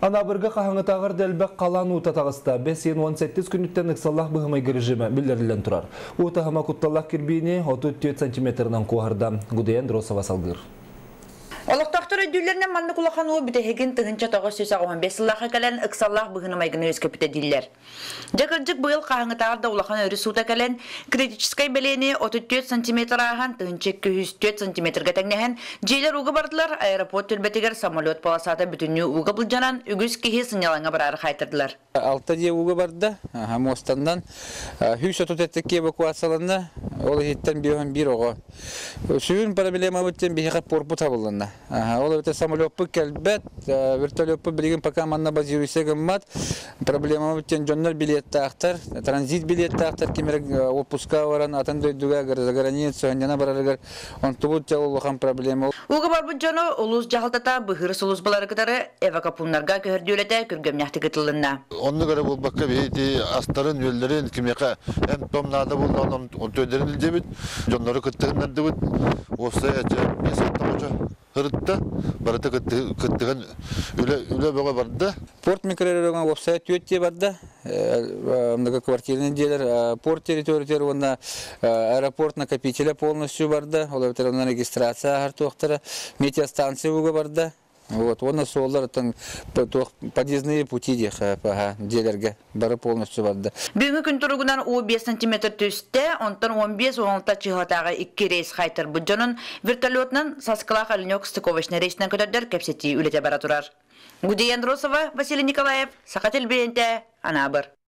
Анабырга қағаңытағыр дәлбәк қалан ұта тағыста 5-18 күніттен ұқсаллақ бұғымайғы режимі білдерілен тұрар. Ұтағыма құтталлақ кірбейіне 34 сантиметрінен қуғырда. Гудейен Дросова салғыр. Олықтақтыр өйділерінен манны құлақануы бүтегін тұғынша 915 сыллаққа кәлін ұқсаллақ бұғынымайғыны өскөпіте дейілер. Жакыржық бұйыл қағыңытағырда улақан өрі сута кәлін критическай бәлені 34 сантиметр ағын тұғынша 204 сантиметрға тәңнеген жейлер ұғы бардылар, аэропорт түрбетігер самолет полосаты бүтінні ұғы бұлжанан үгіз кейі сынялаңа барары қайтырдылар. Алта де ұғы барды, мостандан хүс отутеттікке эвакуацияланды, ол еттен бір оғы. Сүйін проблема өттен бейіға порпу табылынды. Ол өте самолетпы кәлбәт, вертолетпы білген пока манна базируйся гыммат. Проблема өттен жонлар билетті ақтар, транзит билетті ақтар, кемерек отпуска оран, атын дөйдіға за границу, әндена барарығар, он тұбыт жалылыған проблема. Уғы бар бұл жоны ұлыс жағылтата бұхыр сұлыс балары кітары эвакапунларға көрдеулеті көргемняқты кітілінна. Onu göre bu bakka bir astarın yolların kimyaka hem tomlarda bulunan on tölerin debit jonları kıttığından debit olsaya mesela hoca hırıtta barata kıttığın öyle böyle vardı. Порт микрорайонга офсайт өтте барды. Многоквартирный дейлер, порт территориясы онда аэропорт накопителя полностью барды. Ол ветеринарная регистрация артуқтары, метеостанция уга барды. Вот, он солдар там подъездные пути дейлерге бары полностью барды. Бүгінгі күн тұрғынан 5 см төсте, онтан 15-16 чихатағы 2 рейс қайтыр бұджанын вертолетнан Саскалақ Оленек Стыковочный рейсінен көтердер кәпсеті үлете бара тұрар. Гудейен Дросова, Василий Николаев, Сақател Беренте, Анабыр.